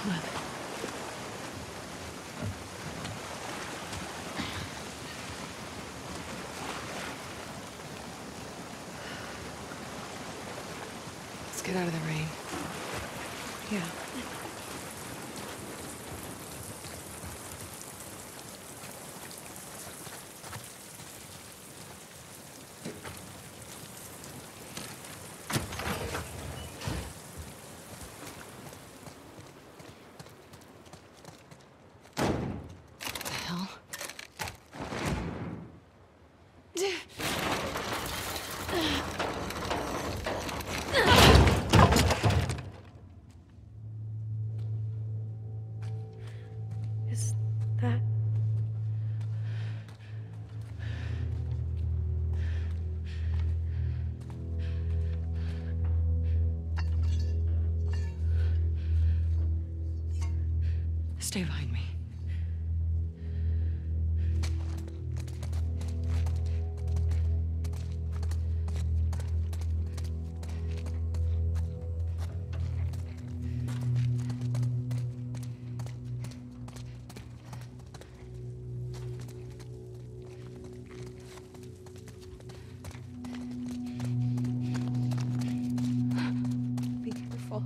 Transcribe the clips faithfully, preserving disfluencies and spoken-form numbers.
Let's get out of the rain. Yeah. Is that... Stay behind me. Be careful.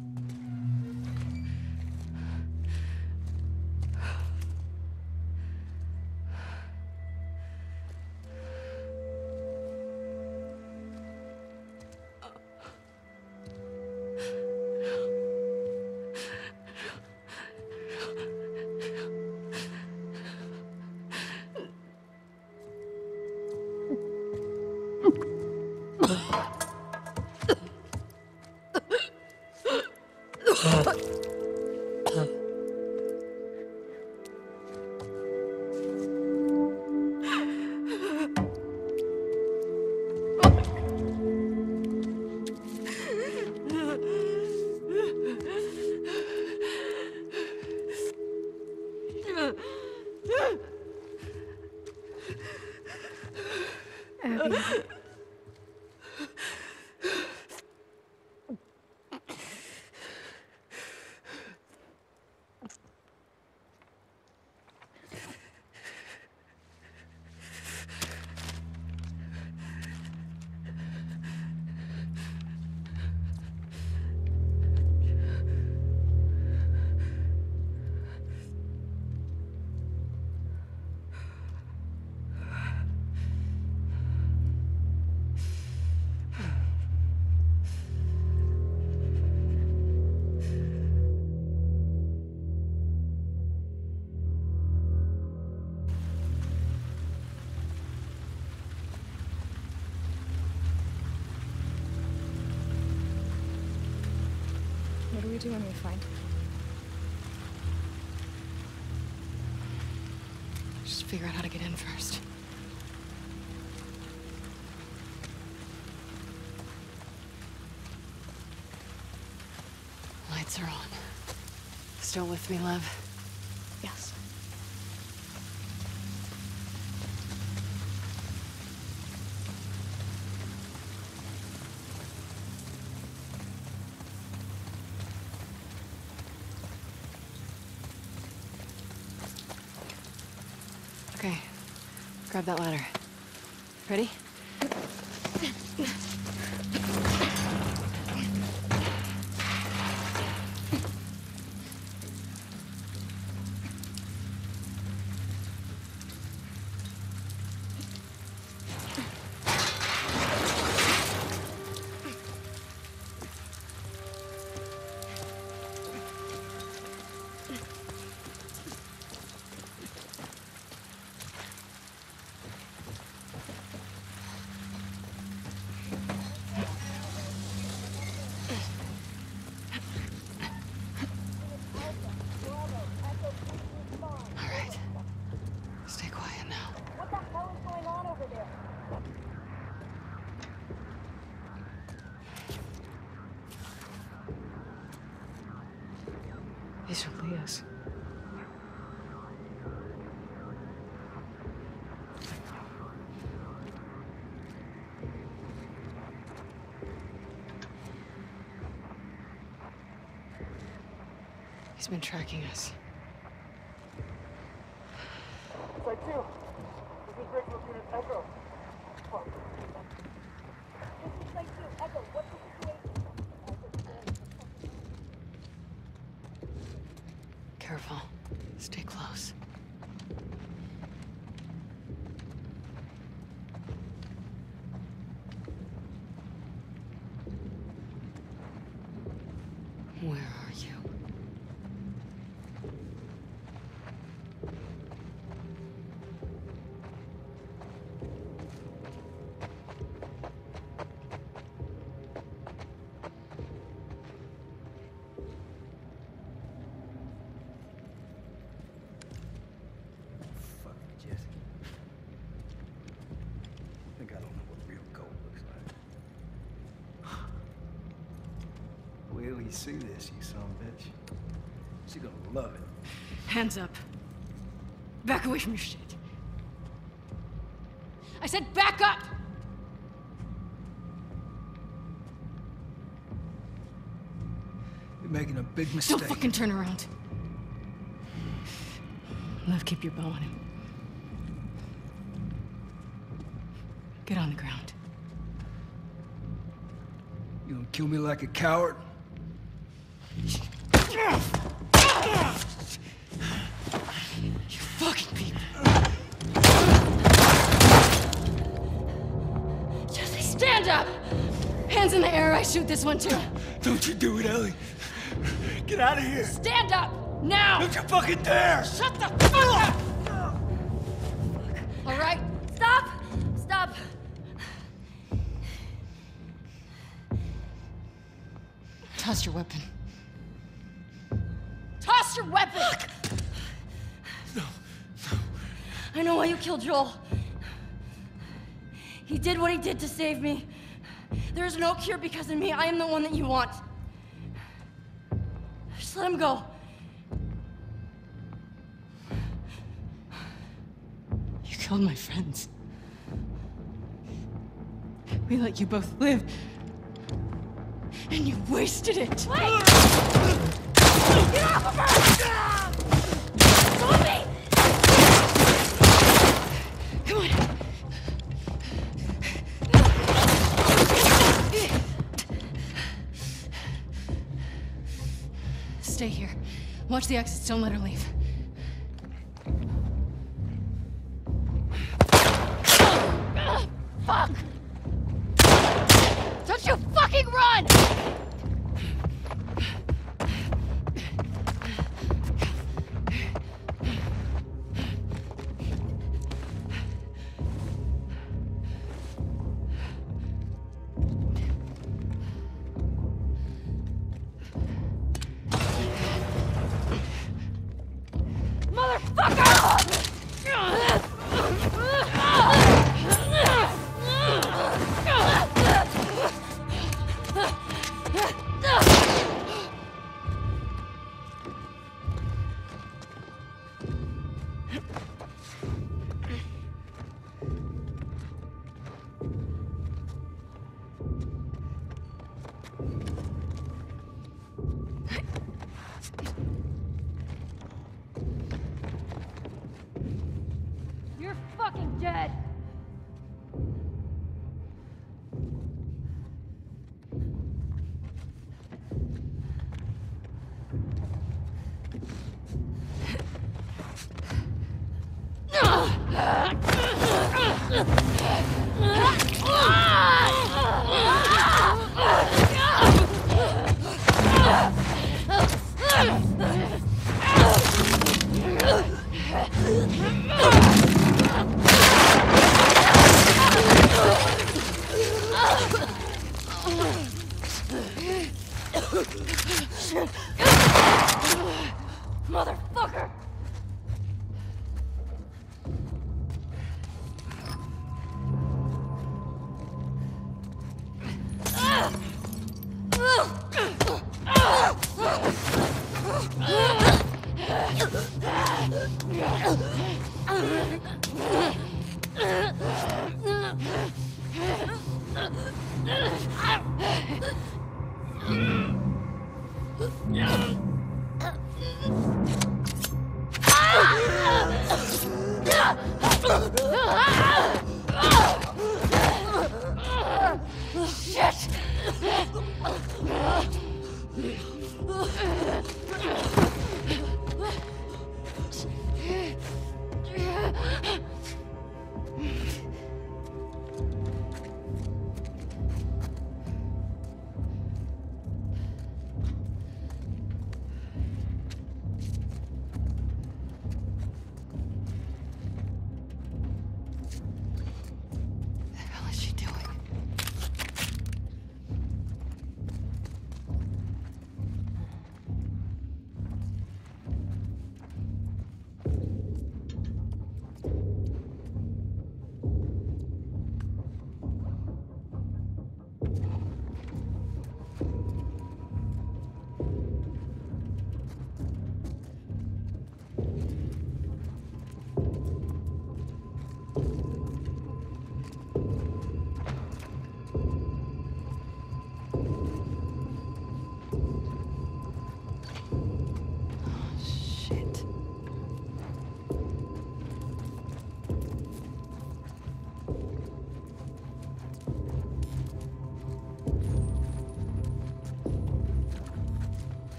Abby. What do we do when we find him? Just figure out how to get in first. Lights are on. Still with me, love? Yes. Okay. Grab that ladder. Ready? These are Leah's. He's He's been tracking us. Side two. This is Breakthrough Unit Echo. Fuck. This is Side two. Echo, what's the situation? Careful. Stay close. Where are you? Fuck, Jesse. I think I don't know what real gold looks like. Wait till you see this, you son of a bitch. She's gonna love it. Hands up. Back away from your shit. I said back up! You're making a big mistake. Don't fucking turn around. Lev, keep your bow on him. Get on the ground. You gonna kill me like a coward? You fucking people. Jesse, stand up! Hands in the air, I shoot this one too. Don't you do it, Ellie. Get out of here. Stand up! Now! Don't you fucking dare! Shut the fuck up! All right? Stop! Stop! Toss your weapon. Toss your weapon! No, no. I know why you killed Joel. He did what he did to save me. There is no cure because of me. I am the one that you want. Just let him go. You killed my friends. We let you both live. And you wasted it. Wait! Get off of her! Stop me! Come on. Stay here. Watch the exits. Don't let her leave. Fuck! Don't you fucking run! You're fucking dead! Motherfucker!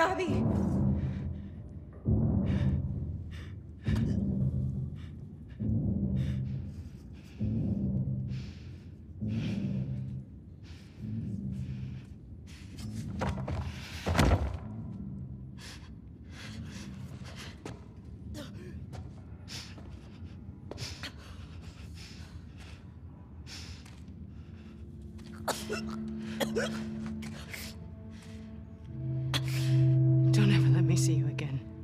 Abby! Don't ever let me see you again.